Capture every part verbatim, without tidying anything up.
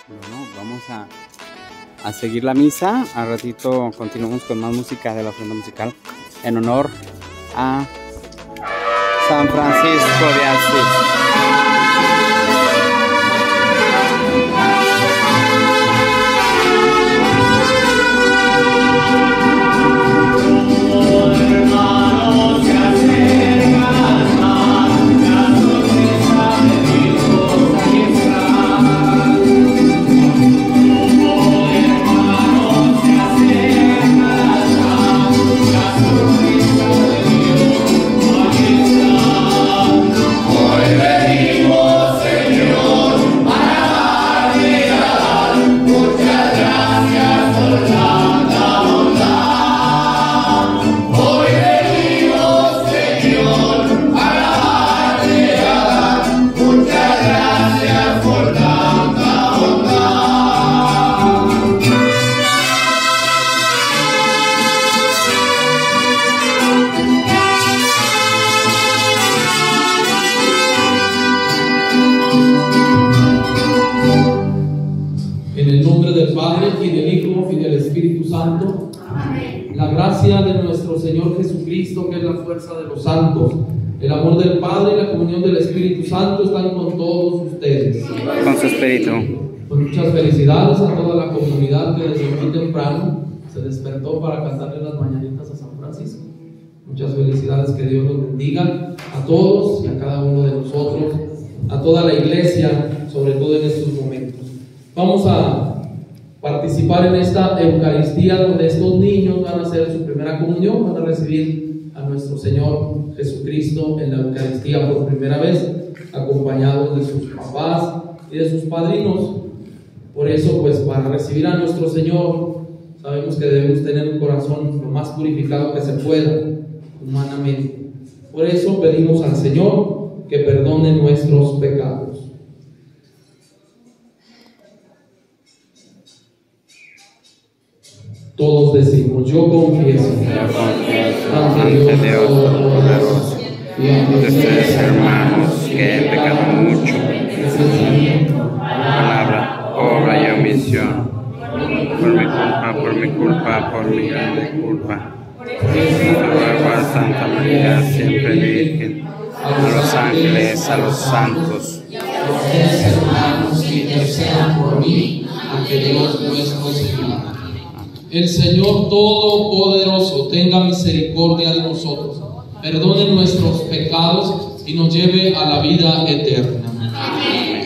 Bueno, vamos a, a seguir la misa. Al ratito continuamos con más música de la ofrenda musical en honor a San Francisco de Asís. De nuestro Señor Jesucristo, que es la fuerza de los santos, el amor del Padre y la comunión del Espíritu Santo están con todos ustedes. Con su espíritu. Pues muchas felicidades a toda la comunidad que desde muy temprano se despertó para cantarle las mañanitas a San Francisco. Muchas felicidades, que Dios los bendiga a todos y a cada uno de nosotros, a toda la iglesia, sobre todo en estos momentos. Vamos a participar en esta Eucaristía, donde estos niños van a hacer su primera comunión, van a recibir a nuestro Señor Jesucristo en la Eucaristía por primera vez, acompañados de sus papás y de sus padrinos. Por eso, pues, para recibir a nuestro Señor, sabemos que debemos tener un corazón lo más purificado que se pueda, humanamente. Por eso pedimos al Señor que perdone nuestros pecados. Todos decimos: yo confieso ante Dios Todopoderoso y ante ustedes, hermanos, que he pecado mucho en pensamiento, palabra, obra y omisión, por mi culpa, por mi culpa, por mi grande culpa. Ruego a Santa María, siempre Virgen, a los ángeles, a los santos, y a ustedes, hermanos, que intercedan por mí ante Dios nuestro Señor. El Señor Todopoderoso tenga misericordia de nosotros, perdone nuestros pecados y nos lleve a la vida eterna. Amén.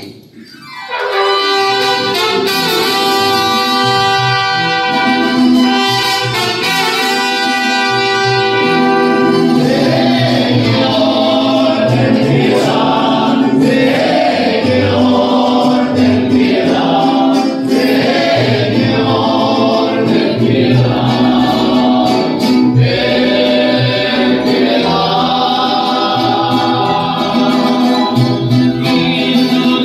Piedad.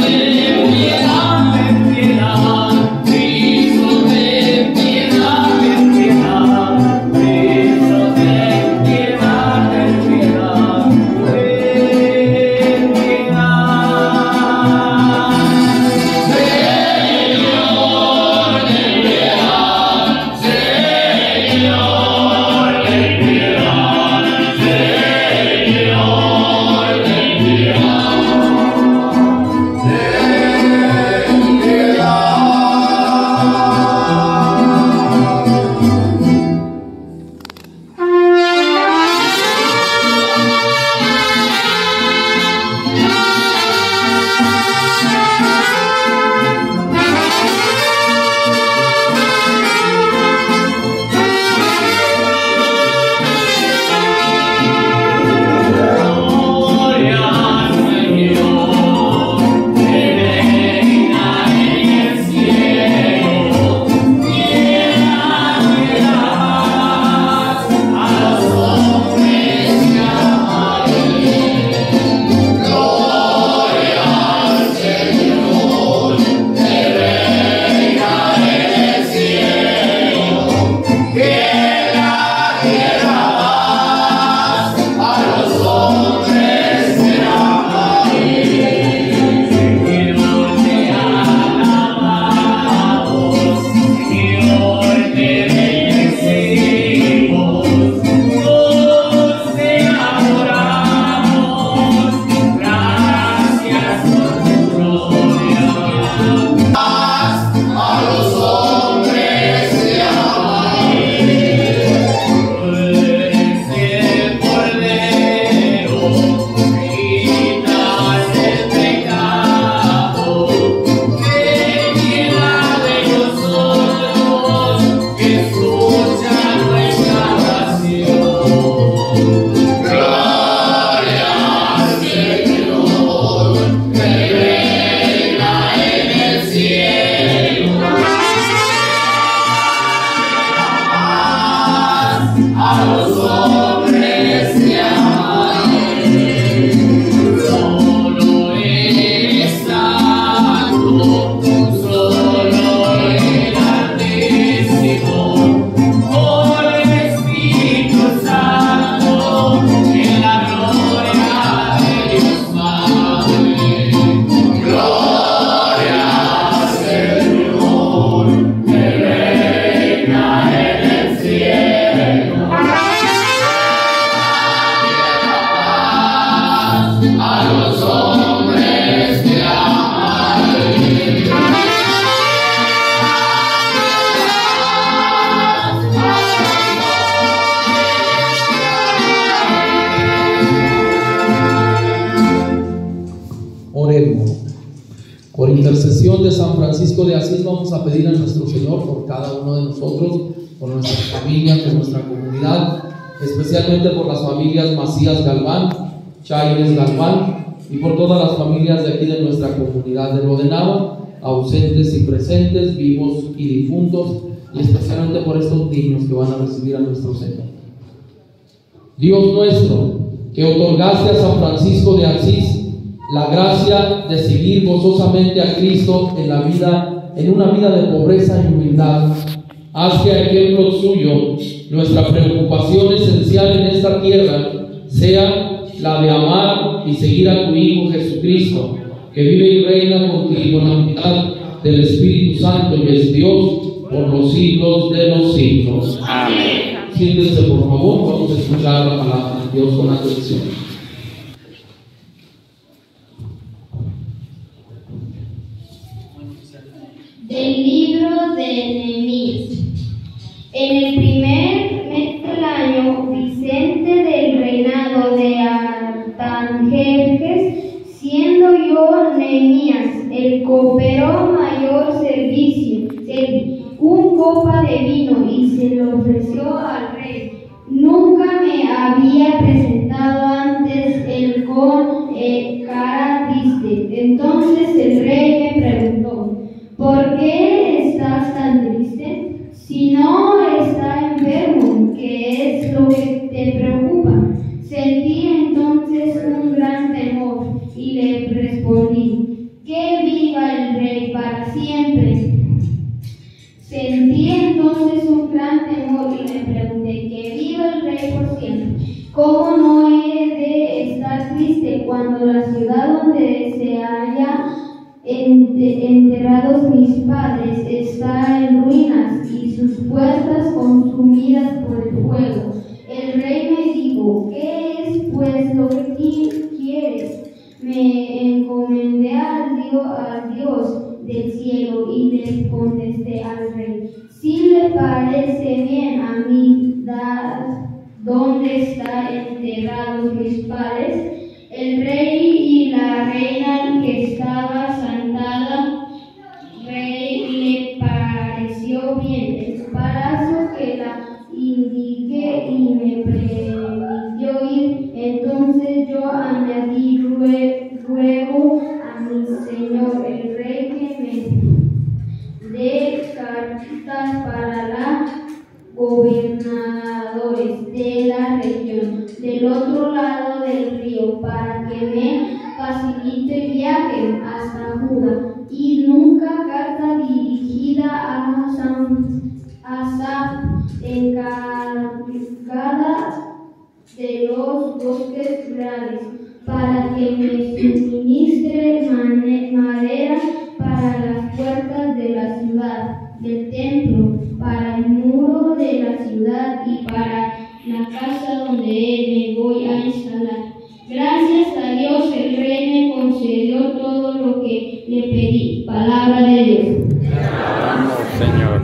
de San Francisco de Asís, vamos a pedir a nuestro Señor por cada uno de nosotros, por nuestra familia, por nuestra comunidad, especialmente por las familias Macías Galván, Chávez Galván y por todas las familias de aquí de nuestra comunidad de Rodenava, ausentes y presentes, vivos y difuntos, y especialmente por estos niños que van a recibir a nuestro Señor. Dios nuestro, que otorgaste a San Francisco de Asís la gracia de seguir gozosamente a Cristo en la vida, en una vida de pobreza y humildad, haz que a ejemplo suyo nuestra preocupación esencial en esta tierra sea la de amar y seguir a tu Hijo Jesucristo, que vive y reina contigo en la unidad del Espíritu Santo y es Dios por los siglos de los siglos. Amén. Siéntense por favor, vamos a escuchar la palabra de Dios con atención. Del libro de Nehemías. En el primer mes del año, Vicente del reinado de Artajerjes, siendo yo Nehemías, el cooperó mayor servicio, un copa de vino y se lo ofreció al rey. Nunca me había presentado antes él con eh, cara triste. Entonces el rey me preguntó: ¿por qué estás tan triste? Si no está enfermo, ¿qué es lo que te preocupa? Sentí entonces un gran temor y le respondí: que viva el rey para siempre. Sentí entonces un gran temor y le pregunté: que viva el rey por siempre. ¿Cómo no he de estar triste cuando la ciudad donde se halla enterrados mis padres está en ruinas y sus puertas consumidas por el fuego? El rey me dijo: ¿qué es pues lo que quieres? Me encomendé al Dios, al Dios del cielo y le contesté al rey: si le parece bien a mí dar dónde están enterrados mis padres. El rey y la reina que estaba sentada, rey le pareció bien el palacio que la indiqué y me permitió ir. Entonces yo añadí ruego a mi señor el rey que me dé cartas para los gobernadores de la región del otro lado del río para que me facilite el viaje hasta Judá, y nunca carta dirigida a San Asaf, encargada de los bosques reales, para que me suministre madera para las puertas de la ciudad, del templo, para el muro de la ciudad y para la casa donde me voy a instalar. Gracias a Dios el rey me concedió todo lo que le pedí. Palabra de Dios. Te alabamos, Señor.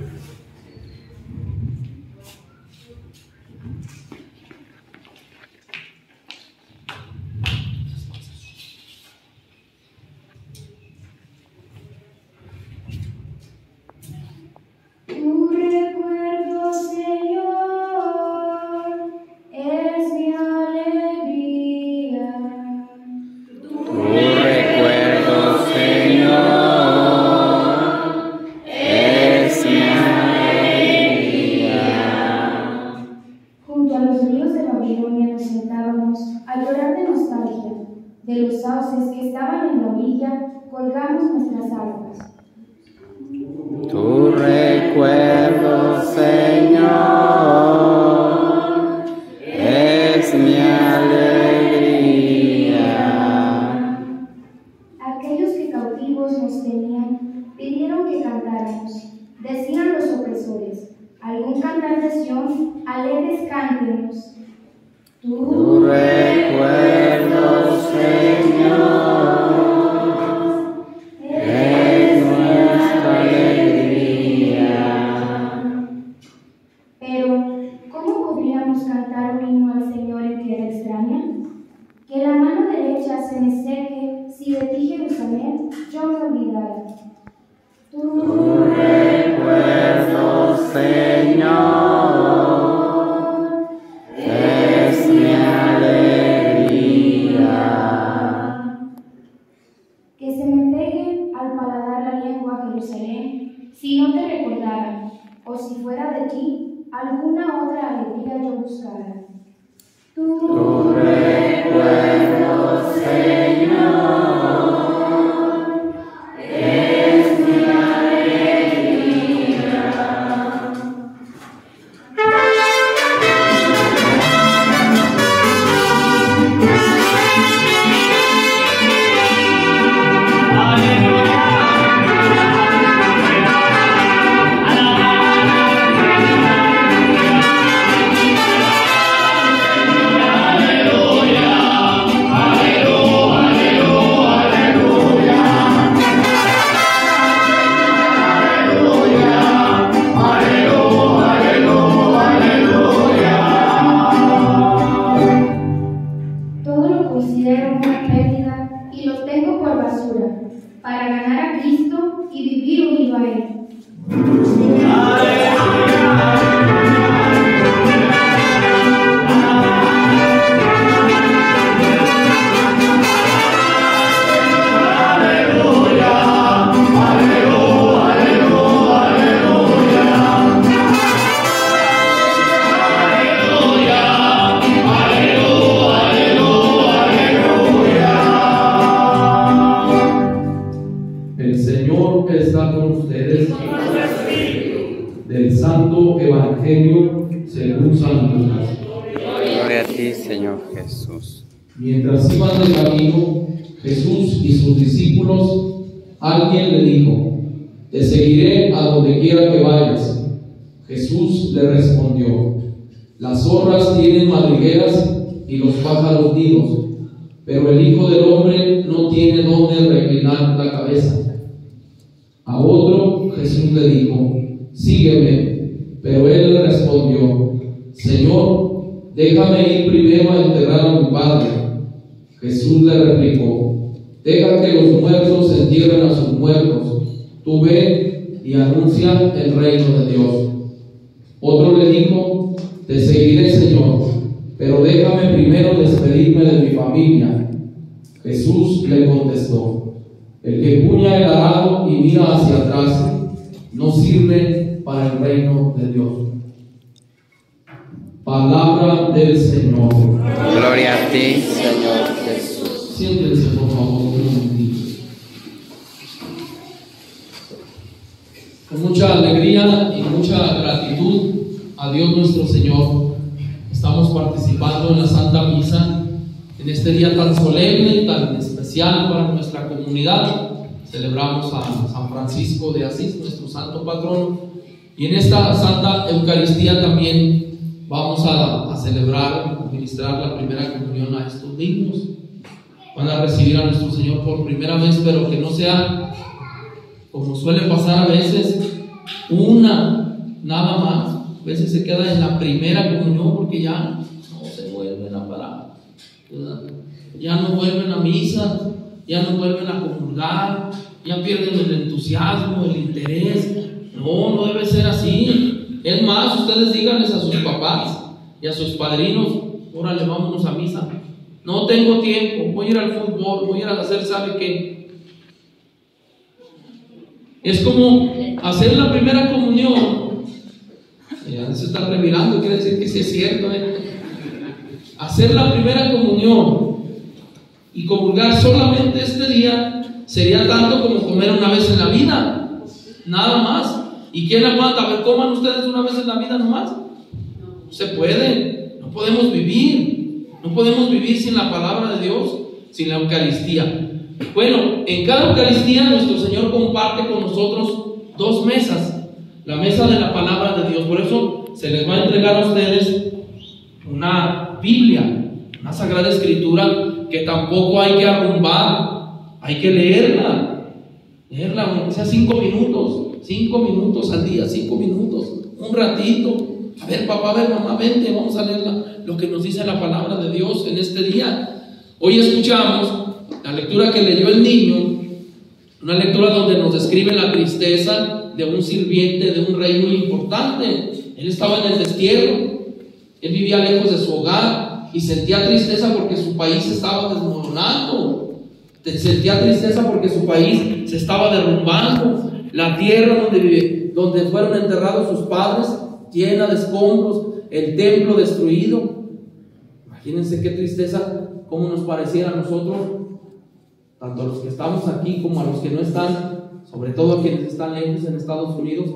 Tu recuerdo, Señor, es mi alegría. Tu recuerdo, Señor, es mi alegría. Junto a los ríos de Babilonia nos sentábamos a llorar de nostalgia. De los sauces que estaban en la orilla colgamos nuestras arpas. Tu recuerdo, Señor, es mi alegría. Aquellos que cautivos nos tenían pidieron que cantáramos. Decían los opresores: algún cantar de Sión, alegres cántenos. Tu recuerdo, Señor, es nuestra alegría. Pero, ¿cómo podríamos cantar un himno al Señor en tierra extraña? Que la mano derecha se me seque si de ti, Jerusalén, yo me olvidara. Tu recuerdo, Señor, es mi alegría. Que se me pegue al paladar la lengua, Jerusalén, si no te recordara, o si fuera de ti, alguna otra alegría yo buscara. Tu recuerdo, Señor, es mi alegría. Mientras iban de camino, Jesús y sus discípulos, alguien le dijo: te seguiré a donde quiera que vayas. Jesús le respondió: las zorras tienen madrigueras y los pájaros nidos, pero el Hijo del Hombre no tiene donde reclinar la cabeza. A otro Jesús le dijo: sígueme. Pero él le respondió: Señor, déjame ir primero a enterrar a mi padre. Jesús le replicó: deja que los muertos entierren a sus muertos, tú ve y anuncia el reino de Dios. Otro le dijo: te seguiré, Señor, pero déjame primero despedirme de mi familia. Jesús le contestó: el que empuña el arado y mira hacia atrás no sirve para el reino de Dios. Palabra del Señor. Gloria a ti, Señor Jesús. Siéntense, por favor, un momentito. Con mucha alegría y mucha gratitud a Dios nuestro Señor, estamos participando en la Santa Misa en este día tan solemne, tan especial para nuestra comunidad. Celebramos a San Francisco de Asís, nuestro santo patrono, y en esta Santa Eucaristía también vamos a, a celebrar, a ministrar la primera comunión a estos niños. Van a recibir a nuestro Señor por primera vez, pero que no sea como suele pasar a veces, una nada más. A veces se queda en la primera comunión porque ya no se vuelven a parar, ¿verdad? Ya no vuelven a misa, ya no vuelven a comulgar, ya pierden el entusiasmo, el interés. No, no debe ser así. Es más, ustedes díganles a sus papás y a sus padrinos: órale, vámonos a misa. No tengo tiempo, voy a ir al fútbol, voy a ir a hacer, ¿sabe qué? Es como hacer la primera comunión. Ya se están revirando, quiere decir que sí es cierto, ¿eh? Hacer la primera comunión y comulgar solamente este día sería tanto como comer una vez en la vida, nada más. ¿Y quién aguanta? A ver, coman ustedes una vez en la vida nomás. No se puede, no podemos vivir, no podemos vivir sin la palabra de Dios, sin la Eucaristía. Bueno, en cada Eucaristía nuestro Señor comparte con nosotros dos mesas, la mesa de la palabra de Dios. Por eso se les va a entregar a ustedes una Biblia, una Sagrada Escritura que tampoco hay que arrumbar, hay que leerla, leerla, aunque sea cinco minutos. Cinco minutos al día, cinco minutos, un ratito. A ver, papá, a ver, mamá, vente, vamos a leer la, lo que nos dice la palabra de Dios en este día. Hoy escuchamos la lectura que leyó el niño Una lectura donde nos describe la tristeza de un sirviente de un rey muy importante. Él estaba en el destierro, él vivía lejos de su hogar y sentía tristeza porque su país se estaba desmoronando, sentía tristeza porque su país se estaba derrumbando, la tierra donde, vive, donde fueron enterrados sus padres llena de escombros, el templo destruido. Imagínense qué tristeza, cómo nos pareciera a nosotros, tanto a los que estamos aquí como a los que no están, sobre todo a quienes están lejos en Estados Unidos,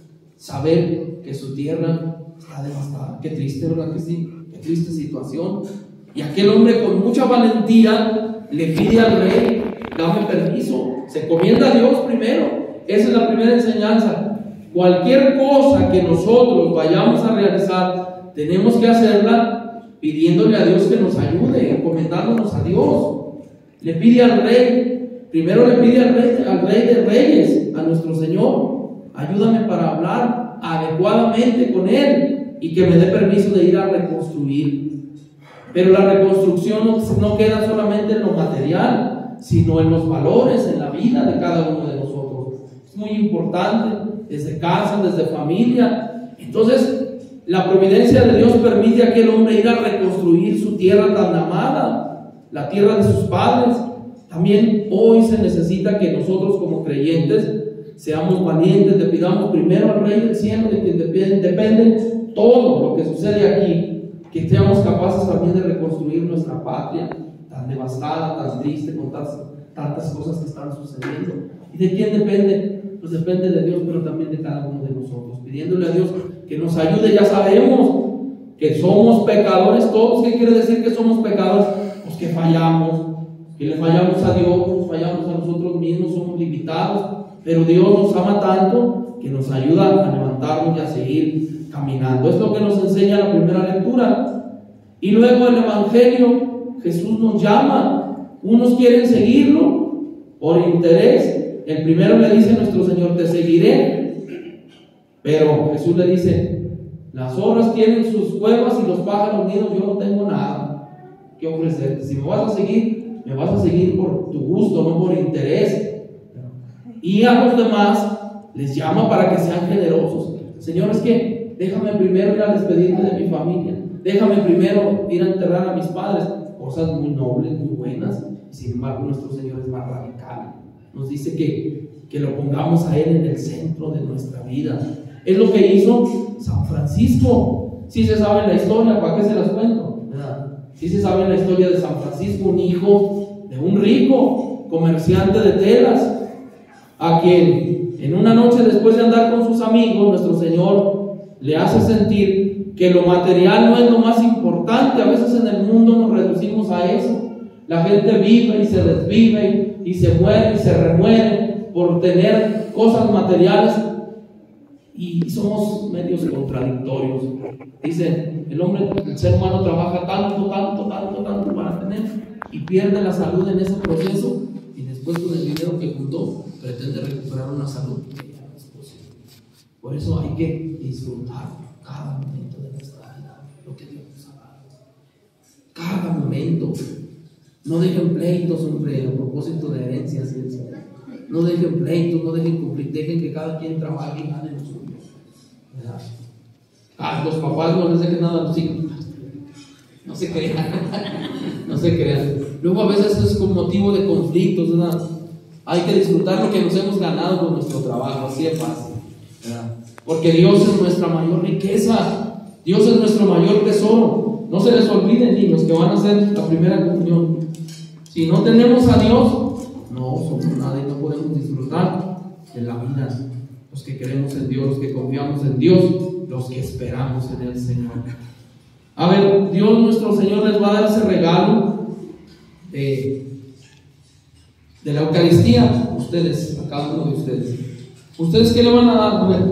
saber que su tierra está devastada. Qué triste, ¿verdad que sí? Qué triste situación. Y aquel hombre con mucha valentía le pide al rey: dame permiso. Se encomienda a Dios primero. Esa es la primera enseñanza. Cualquier cosa que nosotros vayamos a realizar, tenemos que hacerla pidiéndole a Dios que nos ayude, encomendándonos a Dios. Le pide al rey, primero le pide al rey, al rey de reyes, a nuestro Señor: ayúdame para hablar adecuadamente con Él y que me dé permiso de ir a reconstruir. Pero la reconstrucción no, no queda solamente en lo material, sino en los valores, en la vida de cada uno de nosotros. Es muy importante, desde casa, desde familia. Entonces, la providencia de Dios permite a aquel hombre ir a reconstruir su tierra tan amada, la tierra de sus padres. También hoy se necesita que nosotros como creyentes seamos valientes, le pidamos primero al Rey del Cielo, de quien depende, depende todo lo que sucede aquí, que seamos capaces también de reconstruir nuestra patria tan devastada, tan triste, con tantas, tantas cosas que están sucediendo. ¿Y de quién depende? Pues depende de Dios, pero también de cada uno de nosotros, pidiéndole a Dios que nos ayude. Ya sabemos que somos pecadores todos. ¿Qué quiere decir que somos pecadores? Pues que fallamos, que le fallamos a Dios, nos fallamos a nosotros mismos, somos limitados, pero Dios nos ama tanto que nos ayuda a levantarnos y a seguir caminando. Es lo que nos enseña la primera lectura. Y luego el Evangelio, Jesús nos llama. Unos quieren seguirlo por interés. El primero le dice a nuestro Señor: te seguiré. Pero Jesús le dice: las zorras tienen sus cuevas y los pájaros nidos, yo no tengo nada que ofrecerte. Si me vas a seguir, me vas a seguir por tu gusto, no por interés. Y a los demás les llama para que sean generosos. Señor, es que déjame primero ir a despedirme de mi familia, déjame primero ir a enterrar a mis padres. Cosas muy nobles, muy buenas. Sin embargo, nuestro Señor es más radical. Nos dice que, que lo pongamos a Él en el centro de nuestra vida. Es lo que hizo San Francisco. Si se sabe la historia, ¿para qué se las cuento? Si se sabe la historia de San Francisco, un hijo de un rico comerciante de telas, a quien en una noche, después de andar con sus amigos, nuestro Señor le hace sentir que lo material no es lo más importante. A veces en el mundo nos reducimos a eso. La gente vive y se desvive y se muere y se remuere por tener cosas materiales, y somos medios contradictorios. Dice el hombre, el ser humano trabaja tanto, tanto, tanto, tanto para tener, y pierde la salud en ese proceso, y después con el dinero que juntó pretende recuperar una salud que ya no es posible. Por eso hay que disfrutar cada momento de nuestra vida, lo que Dios nos ha dado, cada momento. No dejen pleitos, hombre, a propósito de herencias y eso. No dejen pleitos, no dejen conflictos, dejen que cada quien trabaje y gane lo suyo. ¿Verdad? Ah, los papás no les dejen nada a los hijos. No se crean, no se crean. Luego a veces es con motivo de conflictos, ¿verdad? Hay que disfrutar lo que nos hemos ganado con nuestro trabajo, así es fácil, ¿verdad? Porque Dios es nuestra mayor riqueza, Dios es nuestro mayor tesoro. No se les olviden, niños, que van a hacer la primera comunión. Si no tenemos a Dios, no somos nada y no podemos disfrutar de la vida. Los que creemos en Dios, los que confiamos en Dios, los que esperamos en el Señor. A ver, Dios nuestro Señor les va a dar ese regalo de, de la Eucaristía. Ustedes, a cada uno de ustedes. ¿Ustedes qué le van a dar? A ver,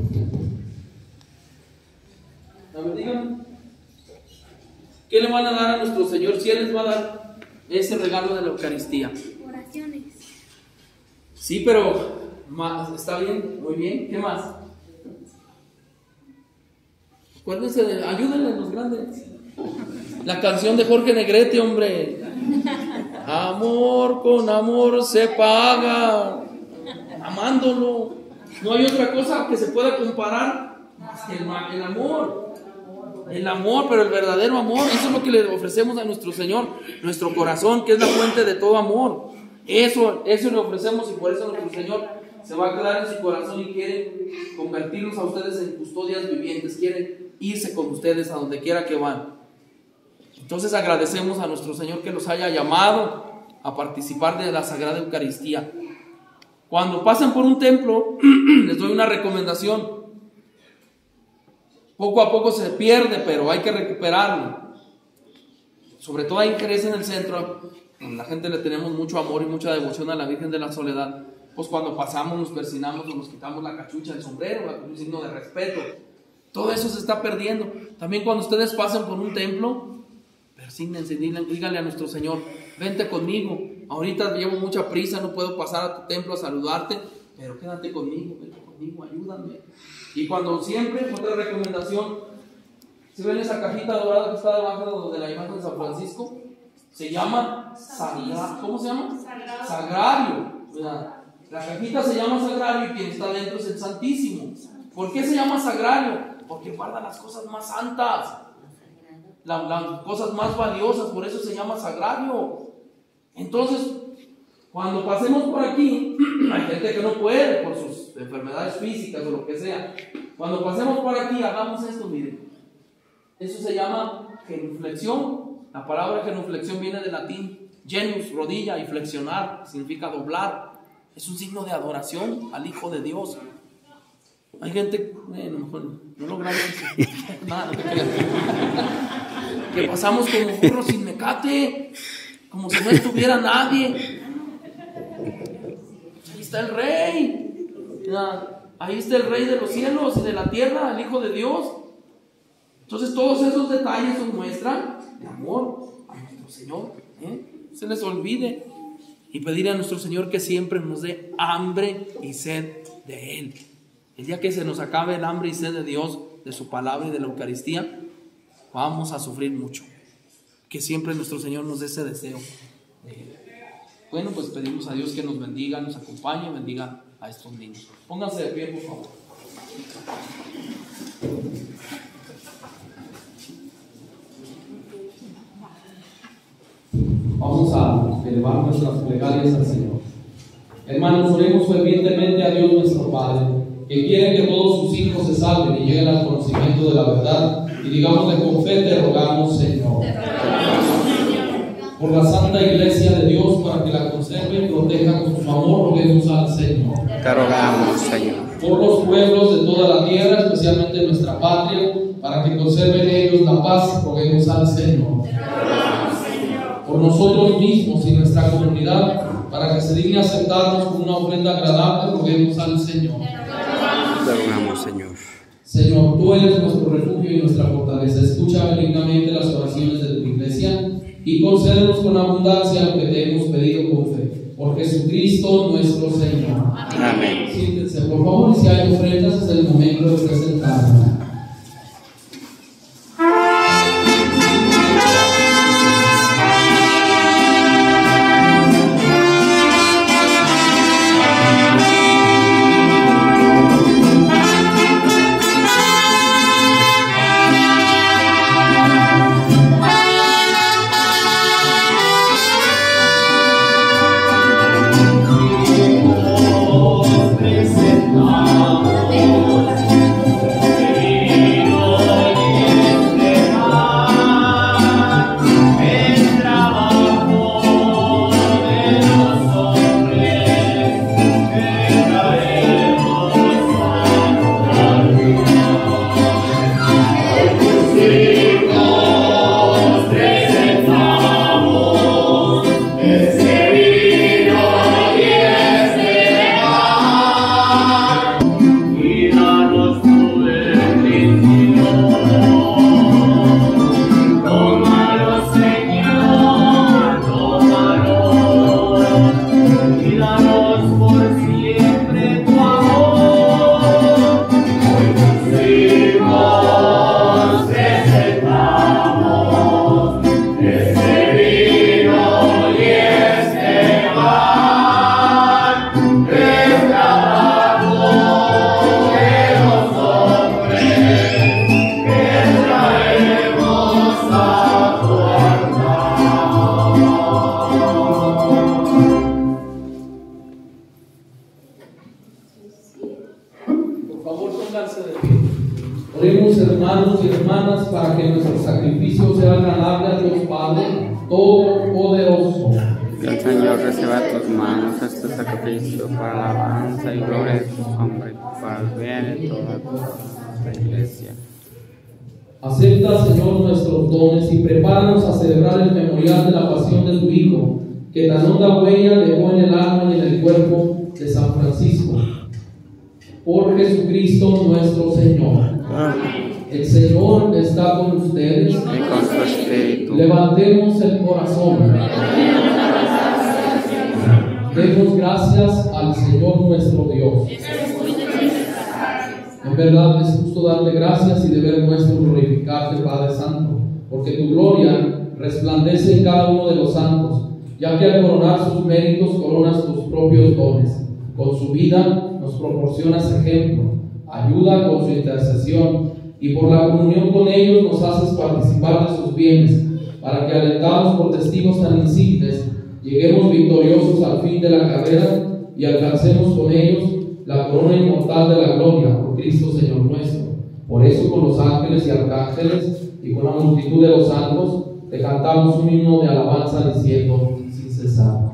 a ver, díganme. ¿Qué le van a dar a nuestro Señor si Él les va a dar ese regalo de la Eucaristía? Oraciones. Sí, pero está bien, muy bien. ¿Qué más? Acuérdense de, ayúdenle a los grandes. La canción de Jorge Negrete, hombre. Amor con amor se paga, amándolo. No hay otra cosa que se pueda comparar más que el, el amor. El amor, pero el verdadero amor. Eso es lo que le ofrecemos a nuestro Señor, nuestro corazón, que es la fuente de todo amor. Eso, eso le ofrecemos, y por eso nuestro Señor se va a quedar en su corazón y quiere convertirlos a ustedes en custodias vivientes. Quiere irse con ustedes a donde quiera que van. Entonces agradecemos a nuestro Señor que los haya llamado a participar de la Sagrada Eucaristía. Cuando pasen por un templo, les doy una recomendación. Poco a poco se pierde, pero hay que recuperarlo. Sobre todo ahí que es en el centro, la gente le tenemos mucho amor y mucha devoción a la Virgen de la Soledad. Pues cuando pasamos nos persinamos o nos quitamos la cachucha, el sombrero, un signo de respeto. Todo eso se está perdiendo. También cuando ustedes pasen por un templo, persígnense, díganle a nuestro Señor: vente conmigo, ahorita llevo mucha prisa, no puedo pasar a tu templo a saludarte, pero quédate conmigo, vente conmigo, ayúdame. Y cuando siempre, otra recomendación, si ven esa cajita dorada que está debajo de la imagen de San Francisco, se llama sagrario. ¿Cómo se llama? Sagrario. Sagrario. Mira, la cajita se llama sagrario y quien está dentro es el Santísimo. ¿Por qué se llama sagrario? Porque guarda las cosas más santas, la, las cosas más valiosas, por eso se llama sagrario. Entonces, cuando pasemos por aquí, hay gente que no puede por sus enfermedades físicas o lo que sea. Cuando pasemos por aquí, hagamos esto, miren. Eso se llama genuflexión. La palabra genuflexión viene del latín genus, rodilla, y flexionar significa doblar. Es un signo de adoración al Hijo de Dios. Hay gente, eh, no, mejor no lo grabo eso. Nada, no te creas. Que pasamos como burros sin mecate, como si no estuviera nadie. Ahí está el Rey. Ahí está el Rey de los cielos y de la tierra, el Hijo de Dios. Entonces todos esos detalles nos muestran de amor a nuestro Señor. ¿eh? No se les olvide. Y pedir a nuestro Señor que siempre nos dé hambre y sed de Él. El día que se nos acabe el hambre y sed de Dios, de su palabra y de la Eucaristía, vamos a sufrir mucho. Que siempre nuestro Señor nos dé ese deseo de Él. Bueno, pues pedimos a Dios que nos bendiga, nos acompañe, bendiga a estos niños. Pónganse de pie, por favor. Vamos a elevar nuestras plegarias al Señor. Hermanos, oremos fervientemente a Dios nuestro Padre, que quiere que todos sus hijos se salven y lleguen al conocimiento de la verdad, y digámosle con fe: te rogamos, Señor. Por la Santa Iglesia de Dios, para que la conserve y proteja con su amor, roguemos al Señor. Te rogamos, Señor. Por los pueblos de toda la tierra, especialmente nuestra patria, para que conserven ellos la paz, roguemos al Señor. Por nosotros mismos y nuestra comunidad, para que se digne aceptarnos con una ofrenda agradable, roguemos al Señor. Te rogamos, Señor. Señor, tú eres nuestro refugio y nuestra fortaleza. Escucha benignamente las oraciones de tu iglesia y concédenos con abundancia lo que te hemos pedido con fe. Por Jesucristo nuestro Señor. Amén. Siéntense, por favor, y si hay ofrendas, es el momento de presentarlas. Presentamos hermanos y hermanas para que nuestro sacrificio sea agradable a Dios Padre Todopoderoso. Que el Señor reciba de tus manos este sacrificio para la alabanza y gloria de tu nombre, para el bien de toda la iglesia. Acepta, Señor, nuestros dones y prepáranos a celebrar el memorial de la pasión de tu Hijo, que tan honda huella dejó en el alma y en el cuerpo de San Francisco. Por Jesucristo nuestro Señor. Amén. El Señor está con ustedes. Y con tu espíritu. Levantemos el corazón. Demos gracias al Señor nuestro Dios. En verdad es justo darte gracias y deber nuestro glorificarte, Padre Santo, porque tu gloria resplandece en cada uno de los santos, ya que al coronar sus méritos coronas tus propios dones. Con su vida nos proporcionas ejemplo, ayuda con su intercesión, y por la comunión con ellos nos haces participar de sus bienes, para que alentados por testigos tan insignes, lleguemos victoriosos al fin de la carrera y alcancemos con ellos la corona inmortal de la gloria por Cristo Señor nuestro. Por eso con los ángeles y arcángeles y con la multitud de los santos te cantamos un himno de alabanza diciendo sin cesar.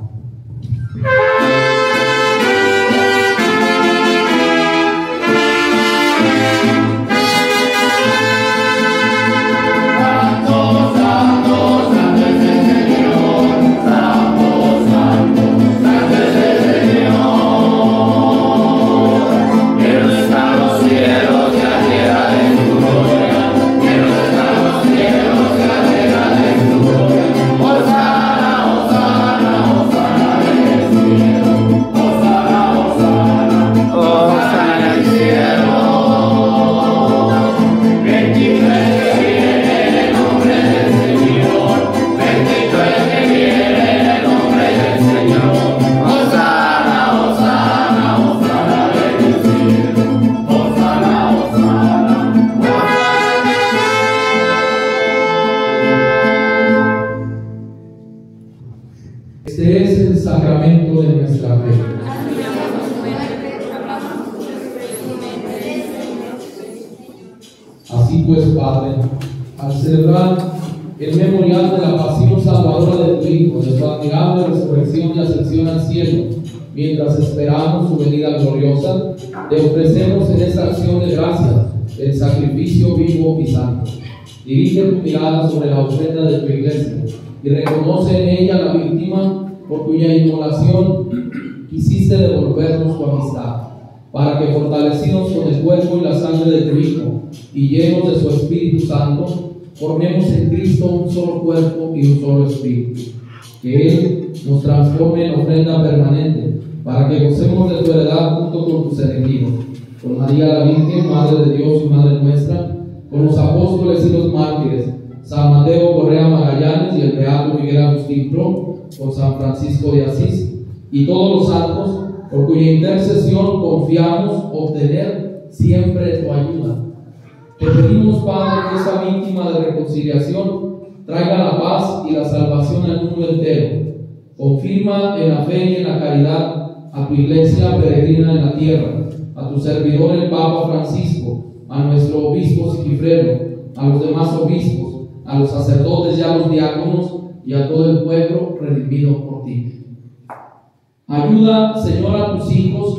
Este es el sacramento de nuestra fe. Así pues, Padre, al celebrar el memorial de la pasión salvadora de tu Hijo, de su admirable resurrección y ascensión al cielo, mientras esperamos su venida gloriosa, te ofrecemos en esta acción de gracias el sacrificio vivo y santo. Dirige tu mirada sobre la ofrenda de tu iglesia y reconoce en ella la víctima por cuya inmolación quisiste devolvernos tu amistad, para que fortalecidos con el cuerpo y la sangre de tu Hijo y llenos de su Espíritu Santo, formemos en Cristo un solo cuerpo y un solo espíritu. Que Él nos transforme en ofrenda permanente, para que gocemos de tu heredad junto con tus elegidos, con María la Virgen, Madre de Dios y Madre nuestra, con los apóstoles y los mártires, San Mateo Correa Magallanes y el beato Miguel Agustín Pro, con San Francisco de Asís y todos los santos, por cuya intercesión confiamos obtener siempre tu ayuda. Te pedimos, Padre, que esta víctima de reconciliación traiga la paz y la salvación al mundo entero. Confirma en la fe y en la caridad a tu iglesia peregrina en la tierra, a tu servidor el Papa Francisco, a nuestro obispo Sigifredo, a los demás obispos, a los sacerdotes y a los diáconos y a todo el pueblo redimido por ti. Ayuda, Señor, a tus hijos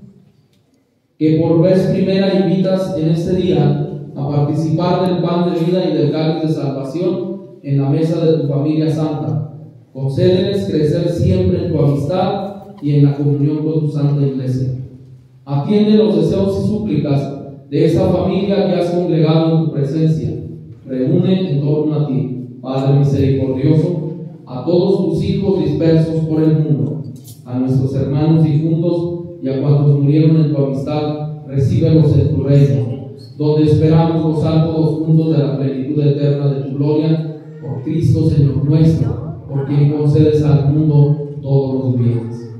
que por vez primera invitas en este día a participar del pan de vida y del cáliz de salvación en la mesa de tu familia santa. Concédeles crecer siempre en tu amistad y en la comunión con tu santa iglesia. Atiende los deseos y súplicas de esa familia que has congregado en tu presencia. Reúne en torno a ti, Padre misericordioso, a todos tus hijos dispersos por el mundo, a nuestros hermanos difuntos y a cuantos murieron en tu amistad, recíbelos en tu reino, donde esperamos gozar todos juntos de la plenitud eterna de tu gloria, por Cristo Señor nuestro, por quien concedes al mundo todos los bienes.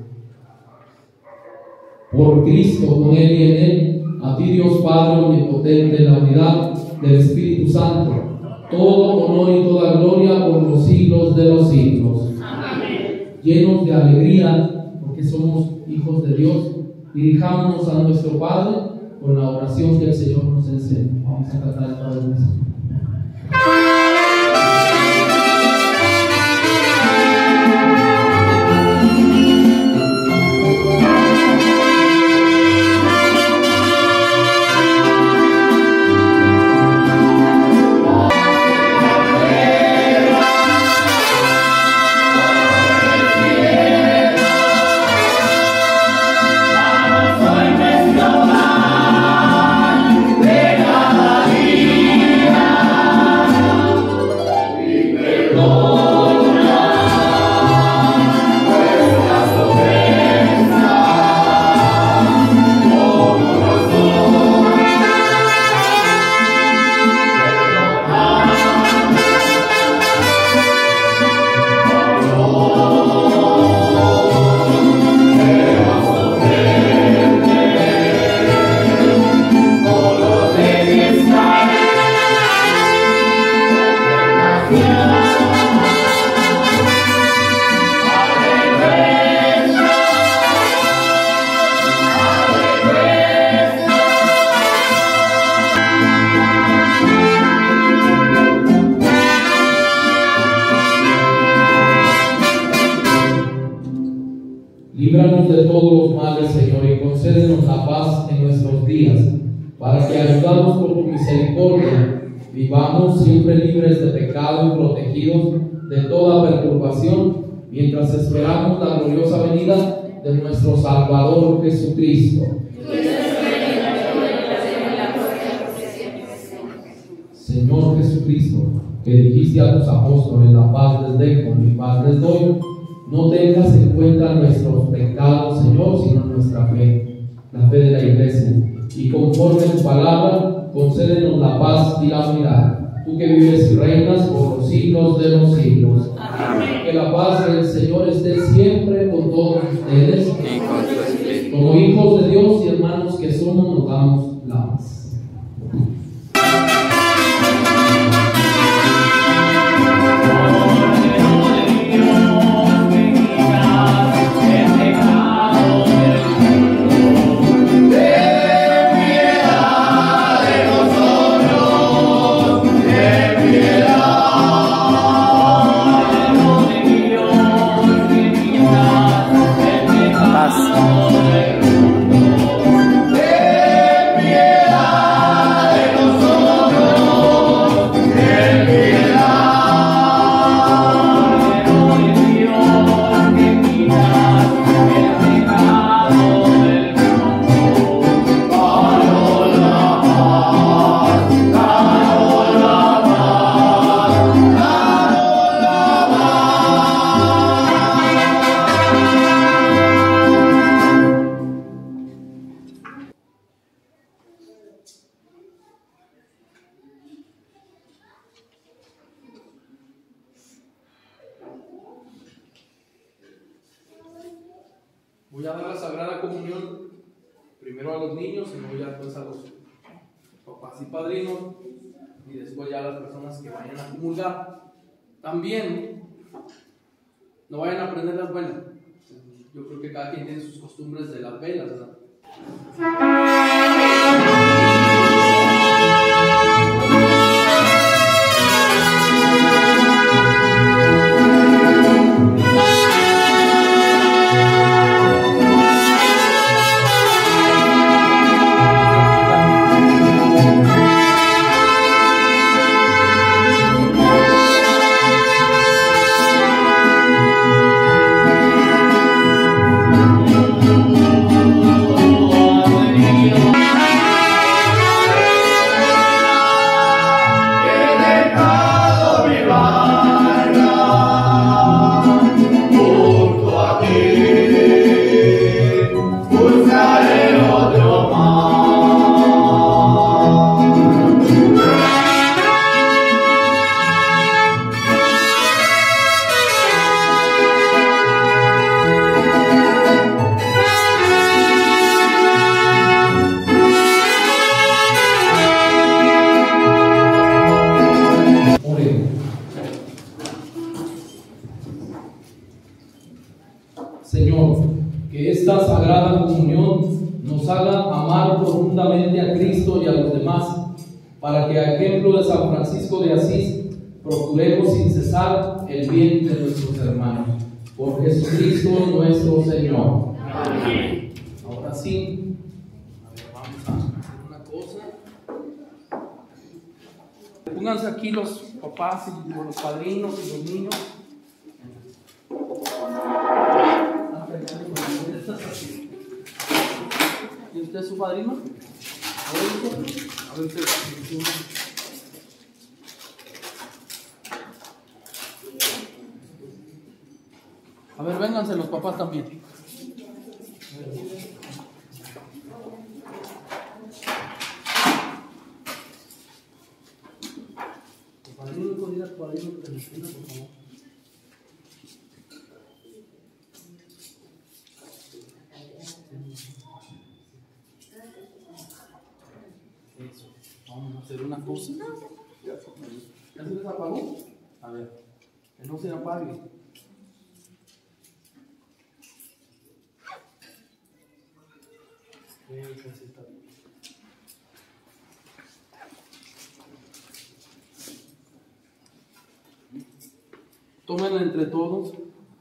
Por Cristo, con Él y en Él, a ti Dios Padre omnipotente, en la unidad del Espíritu Santo, todo honor y toda gloria por los siglos de los siglos. Amén. Llenos de alegría, porque somos hijos de Dios, dirijámonos a nuestro Padre con la oración que el Señor nos enseña. Vamos a cantar esta vez. Líbranos de todos los males, Señor, y concédenos la paz en nuestros días, para que, ayudados por tu misericordia, vivamos siempre libres de pecado y protegidos de toda perturbación, mientras esperamos la gloriosa venida de nuestro Salvador Jesucristo. Señor Jesucristo, que dijiste a tus apóstoles: la paz les dejo, mi paz les doy, no tengas en cuenta nuestros pecados, Señor, sino nuestra fe, la fe de la Iglesia. Y conforme a tu palabra, concédenos la paz y la unidad. Tú que vives y reinas por los siglos de los siglos. Amén. Que la paz del Señor esté siempre con todos ustedes. Y con tu espíritu. Como hijos de Dios y hermanos que somos, nos damos la paz. Voy a dar la Sagrada Comunión primero a los niños y luego ya después a los papás y padrinos y después ya a las personas que vayan a comulgar. También no vayan a prender las velas. Yo creo que cada quien tiene sus costumbres de las velas, ¿verdad? Señor, que esta Sagrada Comunión nos haga amar profundamente a Cristo y a los demás, para que a ejemplo de San Francisco de Asís procuremos sin cesar el bien de nuestros hermanos. Por Jesucristo nuestro Señor. Amén. Ahora sí, a ver, vamos a hacer una cosa. Pónganse aquí los papás y los padrinos y los niños. ¿Y usted es su padrino? A ver, a ver, usted. A ver, vénganse los papás también. Tu padrino, ¿puedo ir a tu padrino que te despida, por favor? Eso. Vamos a hacer una cosa. ¿Ya se les apagó? A ver, que no se apague. Tómenla entre todos.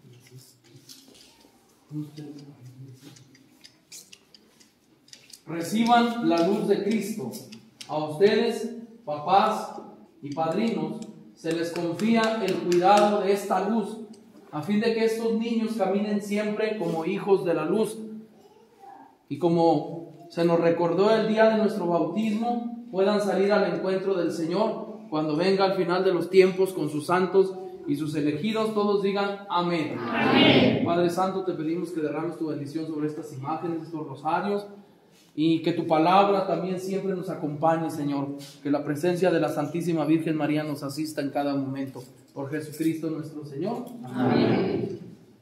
Reciban la luz de Cristo. A ustedes, papás y padrinos, se les confía el cuidado de esta luz, a fin de que estos niños caminen siempre como hijos de la luz. Y como se nos recordó el día de nuestro bautismo, puedan salir al encuentro del Señor cuando venga al final de los tiempos con sus santos y sus elegidos. Todos digan amén. Amén. Padre Santo, te pedimos que derrames tu bendición sobre estas imágenes, estos rosarios, y que tu palabra también siempre nos acompañe, Señor. Que la presencia de la Santísima Virgen María nos asista en cada momento. Por Jesucristo nuestro Señor. Amén. Amén.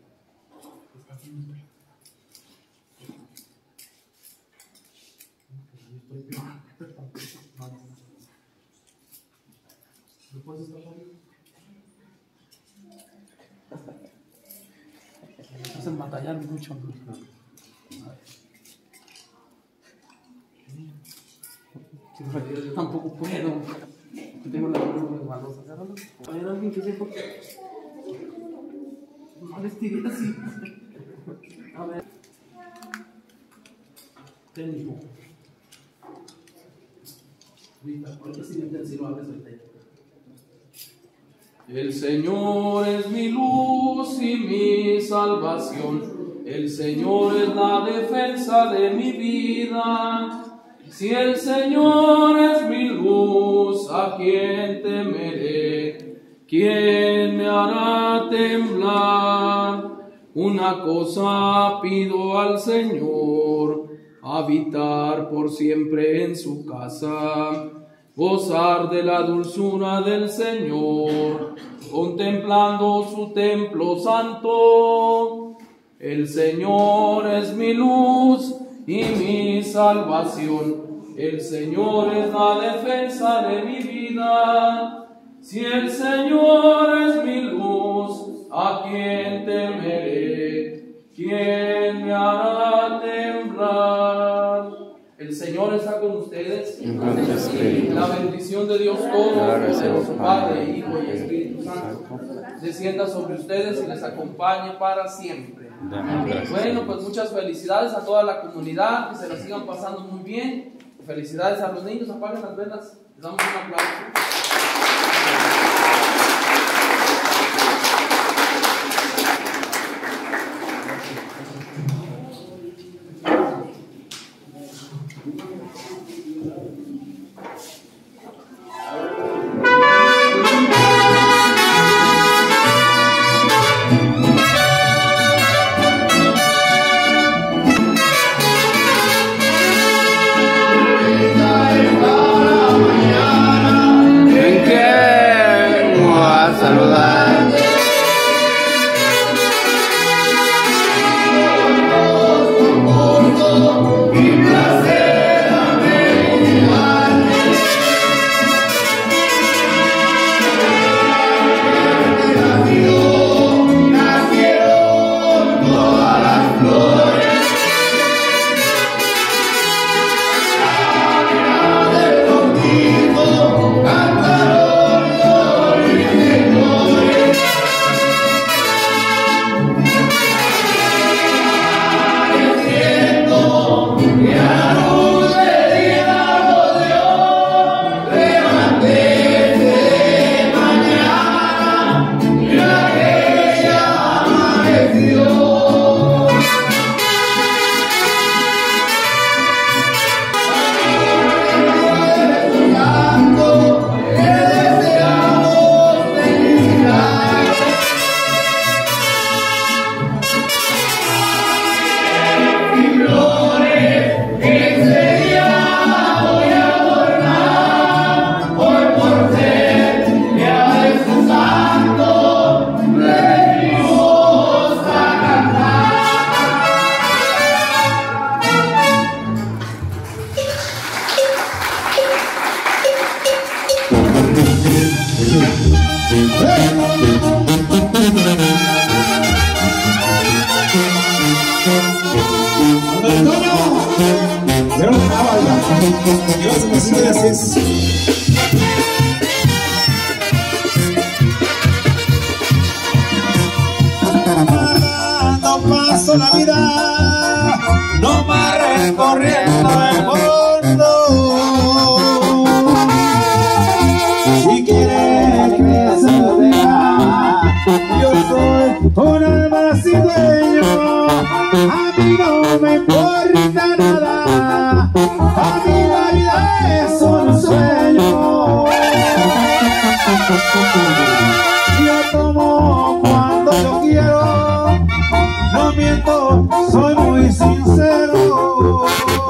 ¿Puedes estar ahí? Me hacen batallar mucho. Yo tampoco puedo. Tengo la mano resbalosa. A ver, alguien que sepa. No les tiré así. A ver. Técnico. Ahorita sí me si lo abres el técnico. El Señor es mi luz y mi salvación. El Señor es la defensa de mi vida. Si el Señor es mi luz, ¿a quién temeré? ¿Quién me hará temblar? Una cosa pido al Señor, habitar por siempre en su casa, gozar de la dulzura del Señor, contemplando su templo santo. El Señor es mi luz y mi salvación. El Señor es la defensa de mi vida. Si el Señor es mi luz, ¿a quién temeré? ¿Quién me hará temblar? El Señor está con ustedes. La bendición de Dios Todopoderoso, Padre, Hijo y Espíritu Santo, descienda sobre ustedes y les acompañe para siempre. Bueno, pues muchas felicidades a toda la comunidad, que se la sigan pasando muy bien. Felicidades a los niños, apaguen las velas, les damos un aplauso. Mañana No paso la vida, no más recorriendo el mundo. Si quieres que se vea, yo soy un alma sin dueño. A mí no me importa nada, a mí la vida es un sueño. Yo tomo cuando yo quiero, no miento, soy muy sincero.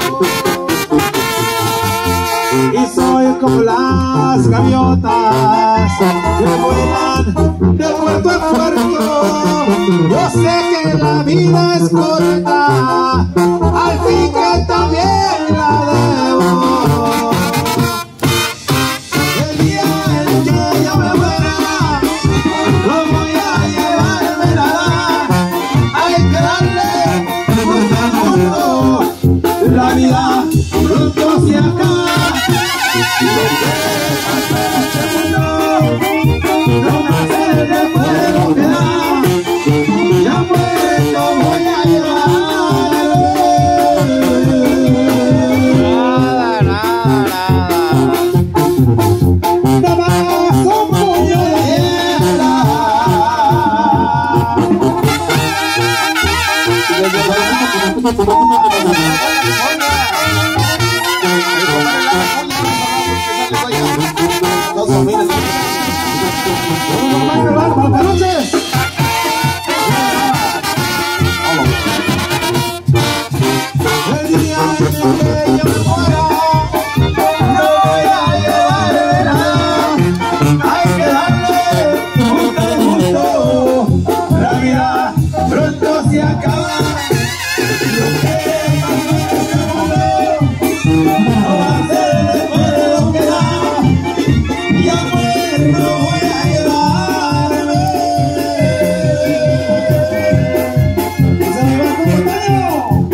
Y soy como las gaviotas que vuelan de puerto a puerto. Yo sé que la vida es corta, al fin que también la debo. El día en que yo me muera, no voy a llevarme nada. Hay que darle gusto al mundo, la vida pronto se acaba. Lo que pasa en este mundo, no más se le puedo quedar. Ya muerto voy a llevar. Nada, nada, nada. Nada más un puño de tierra. Buenas noches. El día en que yo me muera, no voy a llevarme nada. Hay que darle gusto al mundo, la vida pronto se acaba. Lo que pasó en este mundo, no va a ser después de lo que da. Ya muerto voy a llevarme. Se me va como el baño.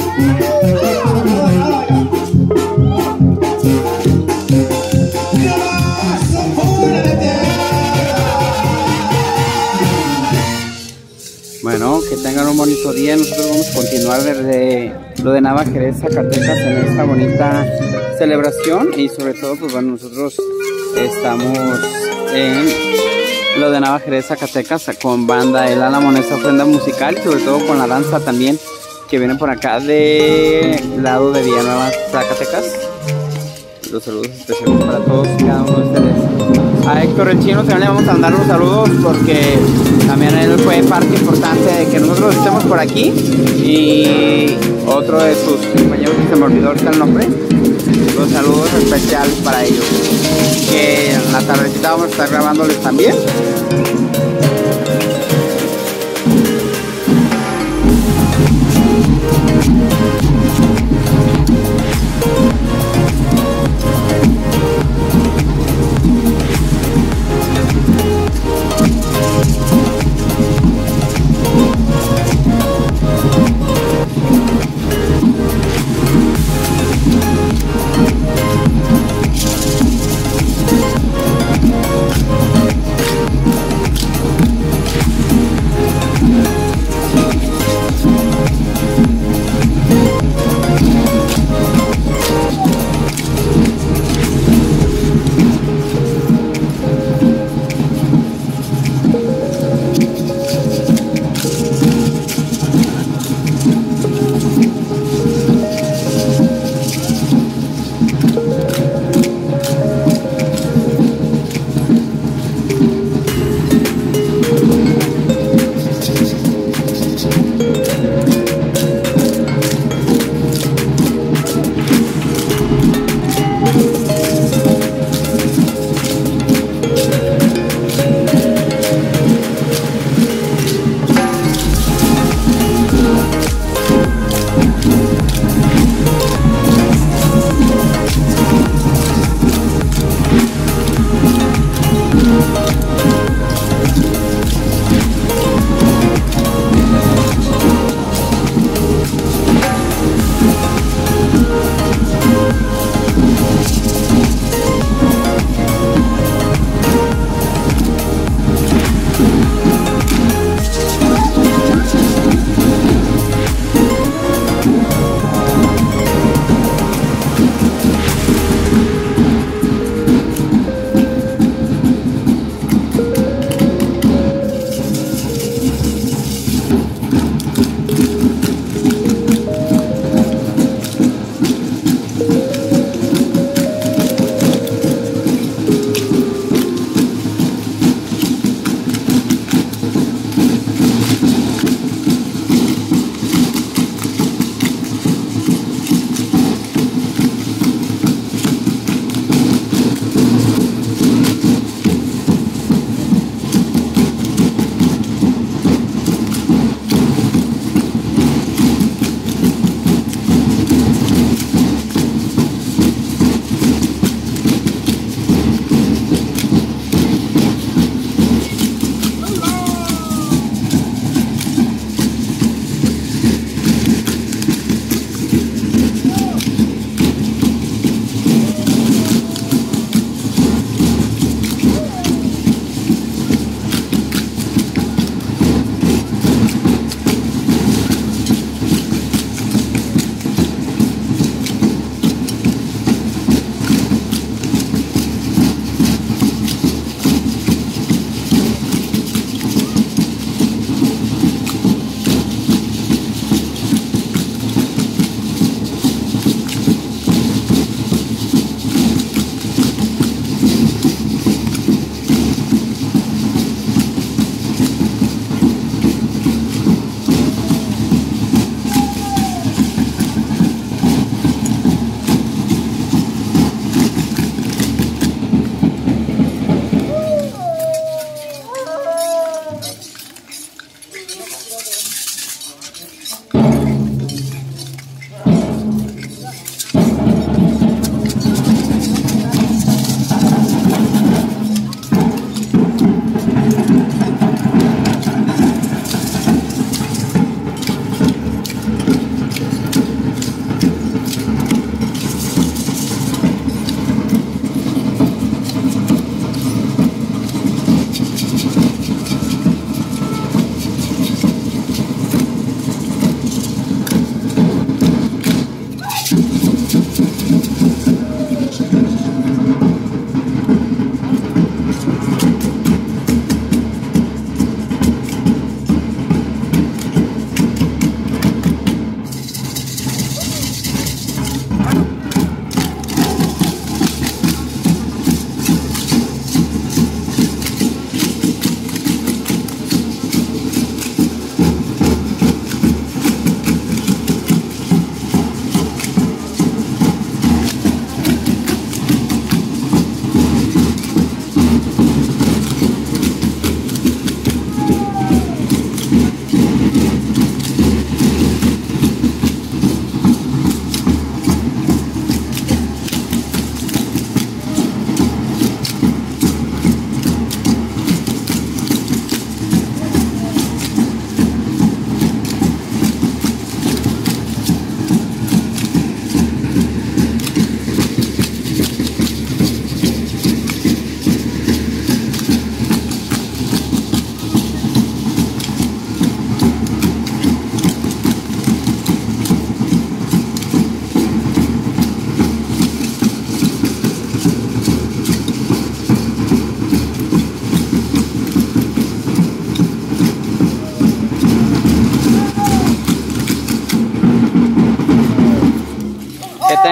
Bueno, que tengan un bonito día. Nosotros vamos a continuar desde lo de Nava Jerez, Zacatecas, en esta bonita celebración. Y sobre todo, pues bueno, nosotros estamos en lo de Nava Jerez, Zacatecas, con banda El Álamo en esta ofrenda musical, y sobre todo con la danza también, que viene por acá de lado de Villanueva, Zacatecas. Los saludos especiales para todos y cada uno de ustedes. A Héctor el Chino también le vamos a mandar los saludos, porque también él fue parte importante de que nosotros estemos por aquí. Y otro de sus compañeros, que se me olvidó ahorita el nombre, los saludos especiales para ellos, que en la tardecita vamos a estar grabándoles también.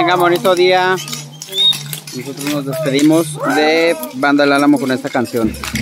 tengan bonito día. Nosotros nos despedimos de Banda El Álamo con esta canción.